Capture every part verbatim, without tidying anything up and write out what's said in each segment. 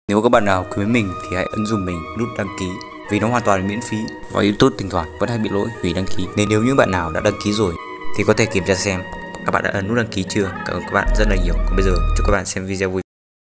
Nếu các bạn nào quý mình thì hãy ấn dùm mình nút đăng ký vì nó hoàn toàn miễn phí. Và YouTube thỉnh thoảng vẫn hay bị lỗi hủy đăng ký, nên nếu những bạn nào đã đăng ký rồi thì có thể kiểm tra xem các bạn đã ấn nút đăng ký chưa. Cảm ơn các bạn rất là nhiều. Còn bây giờ chúc các bạn xem video vui.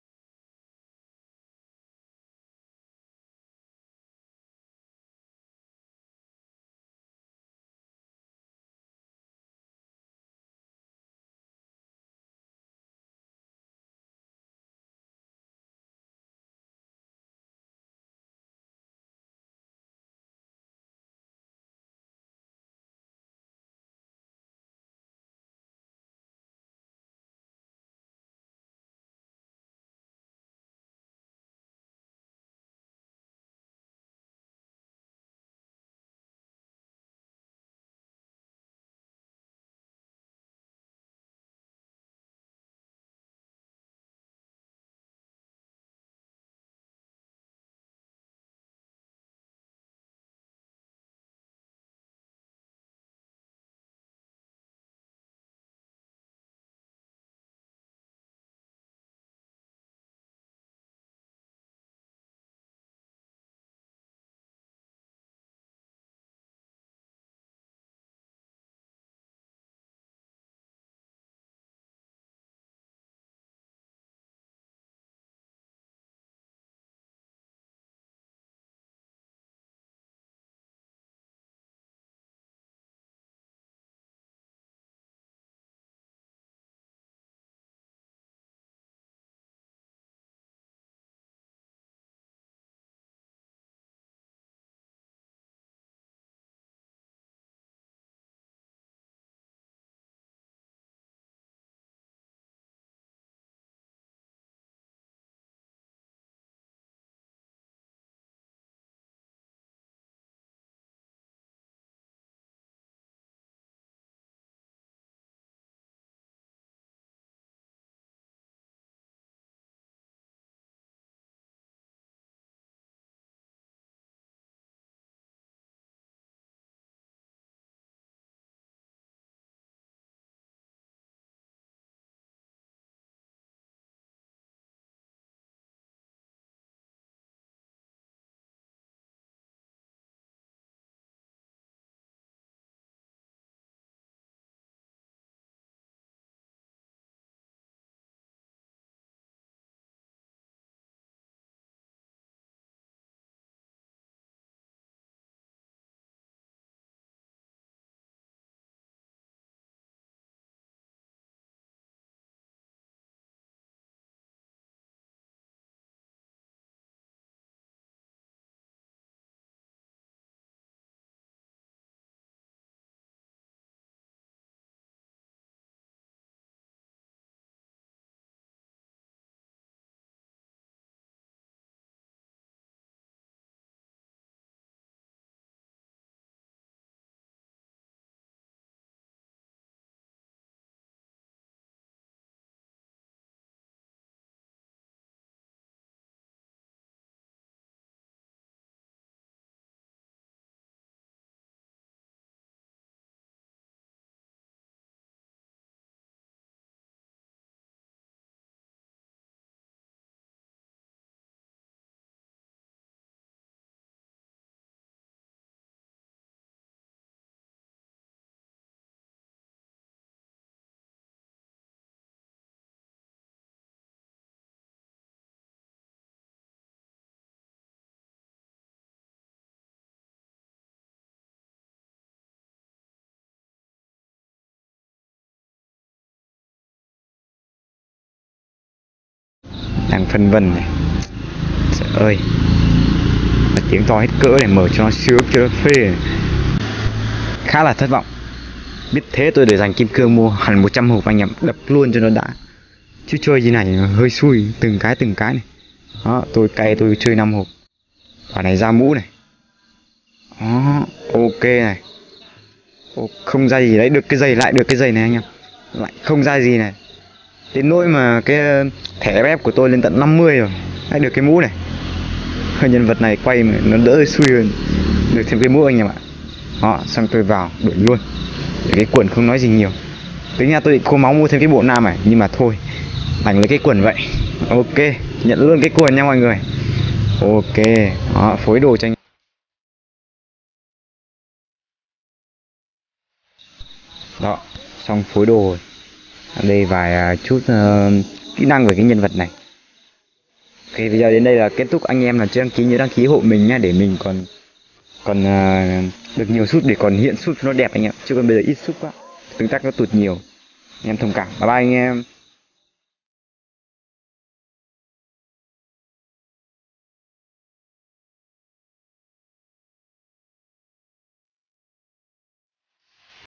Đang phân vân này. Trời ơi, mà tiếng to hết cỡ để mở cho nó siêu cho nó phê này. Khá là thất vọng. Biết thế tôi để dành kim cương mua hẳn một trăm hộp anh em đập luôn cho nó đã. Chứ chơi gì này hơi xui từng cái từng cái này. Đó, tôi cay tôi chơi năm hộp. Quả này ra mũ này. Đó, ok này. Ô, không ra gì đấy, được cái giày lại được cái giày này anh em. Lại không ra gì này. Đến nỗi mà cái thẻ ép ép của tôi lên tận năm mươi rồi. Hay được cái mũ này. Nhân vật này quay mà nó đỡ xui hơn. Được thêm cái mũ anh em ạ. Đó, xong tôi vào đổi luôn. Để cái quần không nói gì nhiều. Tính ra tôi định khô máu mua thêm cái bộ nam này, nhưng mà thôi, đành lấy cái quần vậy. Ok. Nhận luôn cái cuộn nha mọi người. Ok, đó, phối đồ cho anh. Đó, xong phối đồ rồi. Đây vài chút uh, kỹ năng về cái nhân vật này. Ok, bây giờ đến đây là kết thúc. Anh em là chưa đăng ký nhớ đăng ký hộ mình nhá, để mình còn còn uh, được nhiều sút để còn hiện sút cho nó đẹp anh em. Chứ còn bây giờ ít sút quá, tương tác nó tụt nhiều. Anh em thông cảm. Bye bye anh em.